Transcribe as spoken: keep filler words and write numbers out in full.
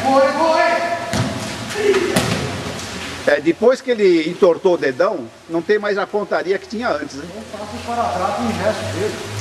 Foi, foi! É, depois que ele entortou o dedão, não tem mais a pontaria que tinha antes, né? Eu faço o para-trato e o resto dele.